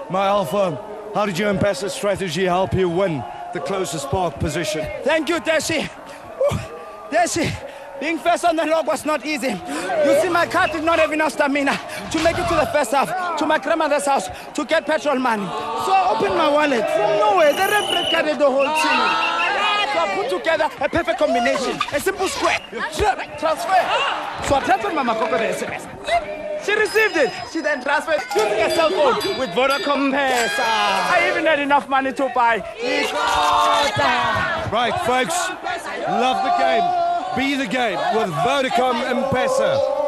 My Alpha, how did your Mpesa strategy help you win the closest park position? Thank you, Dashi. Dashi, being first on the log was not easy. You see, my car did not have enough stamina to make it to the first half, to my grandmother's house, to get petrol money. So I opened my wallet. From nowhere, the referee carried the whole team. So I put together a perfect combination, a simple square. Transfer. So I transferred my Makoko the SMS. She received it. She then transferred using a cell phone with Vodacom Mpesa. I even had enough money to buy it. Right, folks, love the game. Be the game with Vodacom Mpesa.